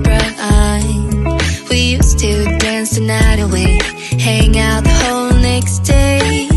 We used to dance the night away, hang out the whole next day.